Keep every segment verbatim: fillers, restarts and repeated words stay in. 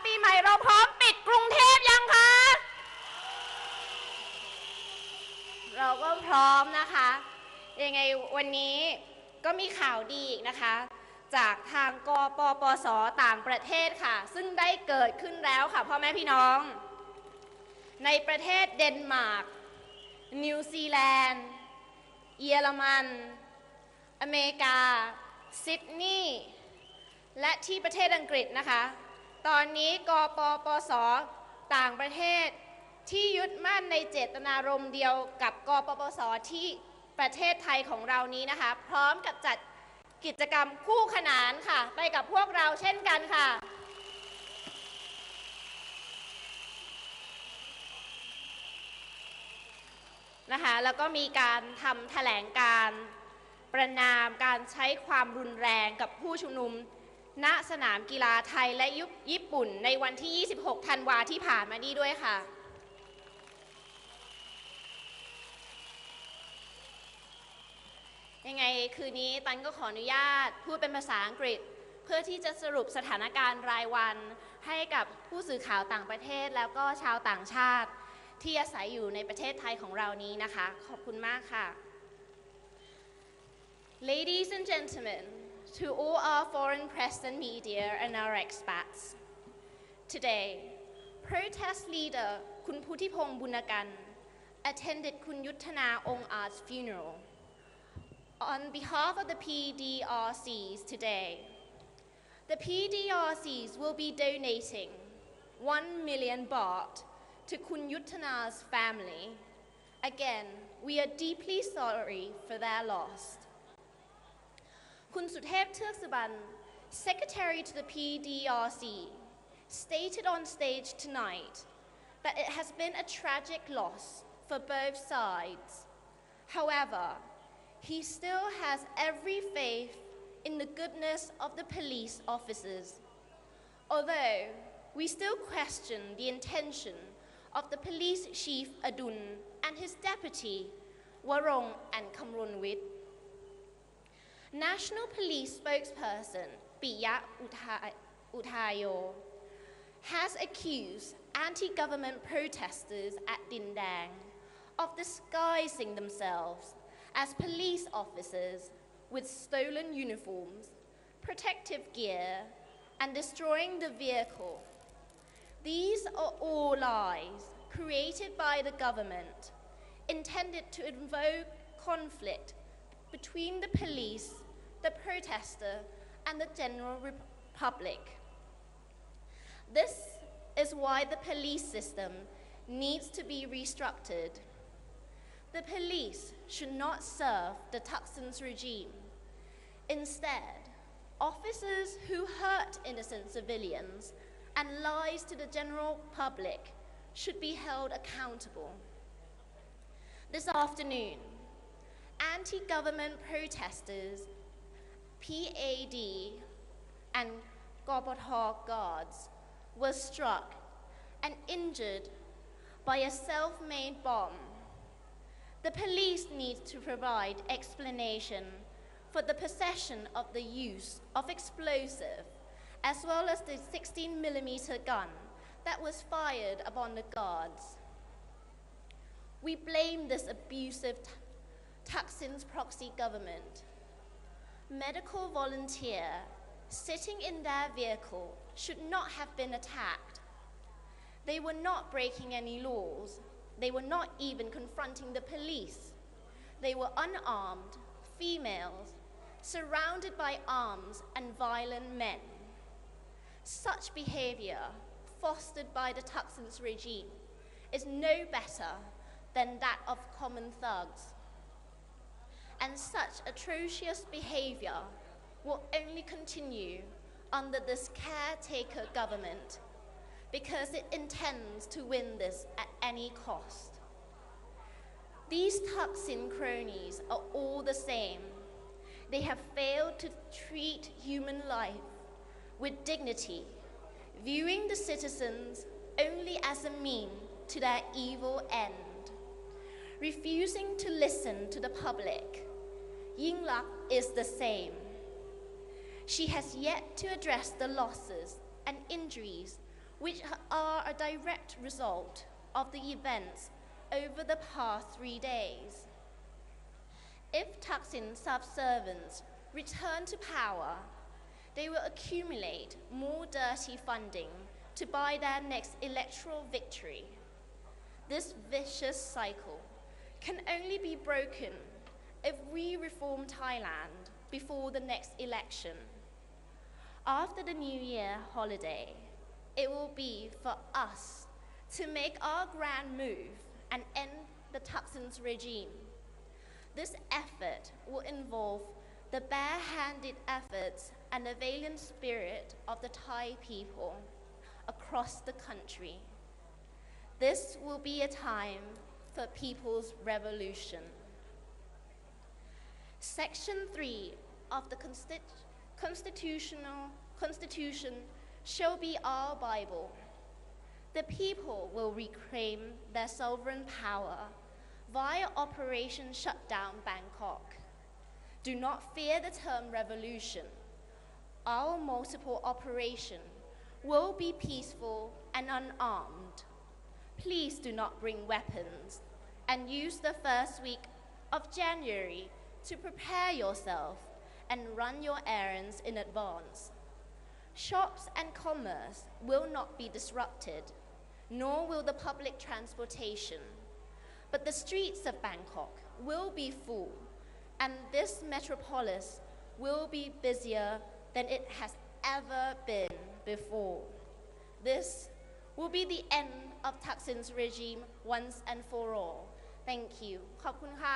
ปีใหม่เราพร้อมปิดกรุงเทพยังคะเราก็พร้อมนะคะยังไงวันนี้ก็มีข่าวดีอีกนะคะจากทางกปปส.ต่างประเทศค่ะซึ่งได้เกิดขึ้นแล้วค่ะพ่อแม่พี่น้องในประเทศเดนมาร์กนิวซีแลนด์เยอรมันอเมริกาซิดนีย์และที่ประเทศอังกฤษนะคะตอนนี้กปปส.ต่างประเทศที่ยึดมั่นในเจตนารมณ์เดียวกับกปปส.ที่ประเทศไทยของเรานี้นะคะพร้อมกับจัดกิจกรรมคู่ขนานค่ะไปกับพวกเราเช่นกันค่ะนะคะแล้วก็มีการทำแถลงการประณามการใช้ความรุนแรงกับผู้ชุมนุมณสนามกีฬาไทยและญี่ปุ่นในวันที่ยี่สิบหกธันวาที่ผ่านมานี้ด้วยค่ะยังไงคืนนี้ตันก็ขออนุญาตพูดเป็นภาษาอังกฤษเพื่อที่จะสรุปสถานการณ์รายวันให้กับผู้สื่อข่าวต่างประเทศแล้วก็ชาวต่างชาติที่อาศัยอยู่ในประเทศไทยของเรานี้นะคะขอบคุณมากค่ะ Ladies and gentlemen, to all our foreign press and media and our expats, today, protest leader คุณพุทธิพงษ์บุญกัน attended คุณยุทธนา องค์อาจ funeral.On behalf of the P D R Cs today, the P D R Cs will be donating one million baht to Kun Yuttana's family. Again, we are deeply sorry for their loss. Kun Suthep Turksuban, Secretary to the P D R C, stated on stage tonight that it has been a tragic loss for both sides. However, he still has every faith in the goodness of the police officers, although we still question the intention of the police chief Adun and his deputy Warong and Kamrunwit. National Police spokesperson Piya Utayo has accused anti-government protesters at Dindang of disguising themselves as police officers with stolen uniforms, protective gear, and destroying the vehicle. These are all lies created by the government, intended to invoke conflict between the police, the protester, and the general public. This is why the police system needs to be restructured.The police should not serve the Thaksin's regime. Instead, officers who hurt innocent civilians and lies to the general public should be held accountable. This afternoon, anti-government protesters, P A D, and Gopotho guards were struck and injured by a self-made bomb.The police need to provide explanation for the possession of the use of explosive, as well as the sixteen millimeter gun that was fired upon the guards. We blame this abusive Thaksin's proxy government. Medical volunteer sitting in their vehicle should not have been attacked. They were not breaking any laws.They were not even confronting the police. They were unarmed, females, surrounded by arms and violent men. Such behavior, fostered by the Thaksin's regime, is no better than that of common thugs. And such atrocious behavior will only continue under this caretaker government.Because it intends to win this at any cost. These Thaksin cronies are all the same. They have failed to treat human life with dignity, viewing the citizens only as a means to their evil end, refusing to listen to the public. Yingluck is the same. She has yet to address the losses and injuries which are a direct result of the events over the past three days. If Thaksin subservients return to power, they will accumulate more dirty funding to buy their next electoral victory. This vicious cycle can only be broken if we reform Thailand before the next election. After the New Year holiday, it will be for us to make our grand move and end the Thaksin's regime. This effort will involve the bare-handed efforts and the valiant spirit of the Thai people across the country. This will be a time for people's revolution. Section three of the Constitu- constitutional Constitution shall be our Bible. The people will reclaim their sovereign power via Operation Shutdown Bangkok. Do not fear the term revolution. Our multiple operation will be peaceful and unarmed. Please do not bring weapons and use the first week of January to prepare yourself and run your errands in advance. Shops and commerce will not be disrupted, nor will the public transportation. But the streets of Bangkok will be full, and this metropolis will be busier than it has ever been before. This will be the end of Thaksin's regime once and for all. Thank you. ขอบคุณค่ะ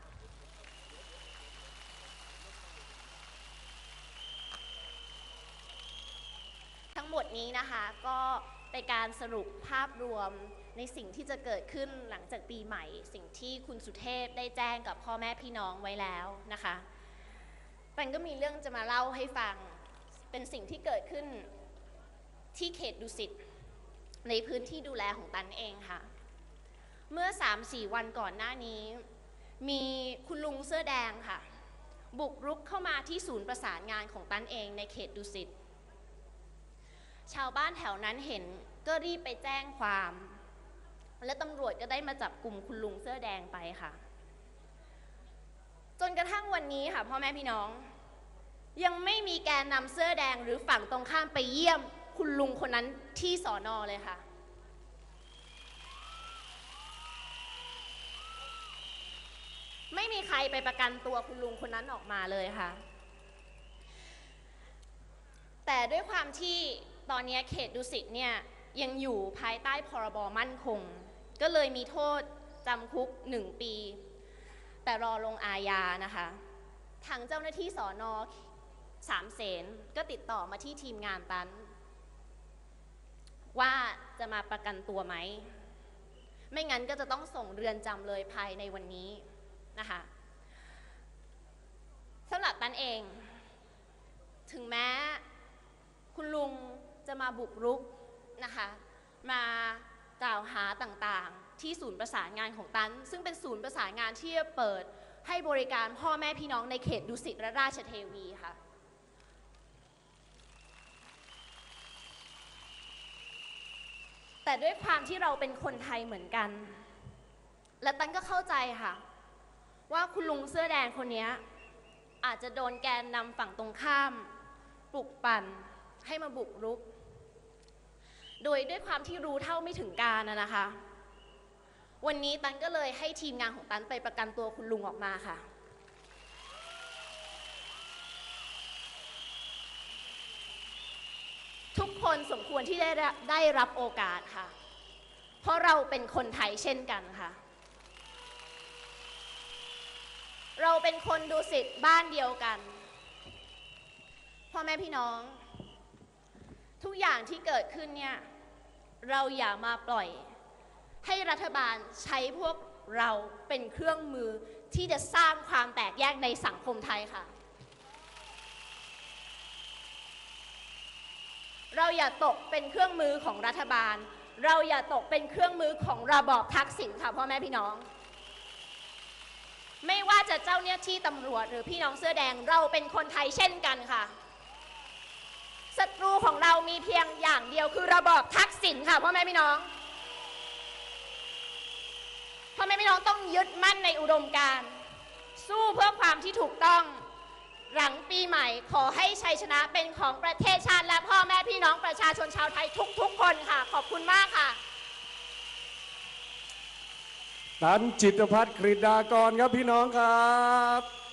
ทั้งหมดนี้นะคะก็เป็นการสรุปภาพรวมในสิ่งที่จะเกิดขึ้นหลังจากปีใหม่สิ่งที่คุณสุเทพได้แจ้งกับพ่อแม่พี่น้องไว้แล้วนะคะปันก็มีเรื่องจะมาเล่าให้ฟังเป็นสิ่งที่เกิดขึ้นที่เขตดุสิตในพื้นที่ดูแลของตันเองค่ะเมื่อ สามถึงสี่ วันก่อนหน้านี้มีคุณลุงเสื้อแดงค่ะบุกรุกเข้ามาที่ศูนย์ประสานงานของตันเองในเขตดุสิตชาวบ้านแถวนั้นเห็นก็รีบไปแจ้งความและตำรวจก็ได้มาจับกลุ่มคุณลุงเสื้อแดงไปค่ะจนกระทั่งวันนี้ค่ะพ่อแม่พี่น้องยังไม่มีแกนนำเสื้อแดงหรือฝั่งตรงข้ามไปเยี่ยมคุณลุงคนนั้นที่สอนอเลยค่ะไม่มีใครไปประกันตัวคุณลุงคนนั้นออกมาเลยค่ะแต่ด้วยความที่ตอนนี้เขตดุสิตเนี่ยยังอยู่ภายใต้พรบมั่นคงก็เลยมีโทษจำคุกหนึ่งปีแต่รอลงอาญานะคะทางเจ้าหน้าที่สอนอสามเสนก็ติดต่อมาที่ทีมงานตันว่าจะมาประกันตัวไหมไม่งั้นก็จะต้องส่งเรือนจำเลยภายในวันนี้นะคะสำหรับตันเองถึงแม้คุณลุงจะมาบุกรุกนะคะมากล่าวหาต่างๆที่ศูนย์ประสานงานของตันซึ่งเป็นศูนย์ประสานงานที่เปิดให้บริการพ่อแม่พี่น้องในเขตดุสิตและราชเทวีค่ะแต่ด้วยความที่เราเป็นคนไทยเหมือนกันและตันก็เข้าใจค่ะว่าคุณลุงเสื้อแดงคนนี้อาจจะโดนแกนนำฝั่งตรงข้ามปลุกปั่นให้มาบุกรุกโดยด้วยความที่รู้เท่าไม่ถึงการนะคะวันนี้ตันก็เลยให้ทีมงานของตันไปประกันตัวคุณลุงออกมาค่ะทุกคนสมควรที่ได้ได้รับโอกาสค่ะเพราะเราเป็นคนไทยเช่นกันค่ะเราเป็นคนดุสิตบ้านเดียวกันพ่อแม่พี่น้องทุกอย่างที่เกิดขึ้นเนี่ยเราอย่ามาปล่อยให้รัฐบาลใช้พวกเราเป็นเครื่องมือที่จะสร้างความแตกแยกในสังคมไทยค่ะเราอย่าตกเป็นเครื่องมือของรัฐบาลเราอย่าตกเป็นเครื่องมือของระบอบทักษิณค่ะพ่อแม่พี่น้องไม่ว่าจะเจ้าหน้าที่ตำรวจหรือพี่น้องเสื้อแดงเราเป็นคนไทยเช่นกันค่ะศัตรูของเรามีเพียงอย่างเดียวคือระบอบทักษิณค่ะพ่อแม่พี่น้องพ่อแม่พี่น้องต้องยึดมั่นในอุดมการณ์สู้เพื่อความที่ถูกต้องหลังปีใหม่ขอให้ชัยชนะเป็นของประเทศชาติและพ่อแม่พี่น้องประชาชนชาวไทยทุกๆคนค่ะขอบคุณมากค่ะท่านจิตรพัฒน์กฤษดากรครับพี่น้องครับ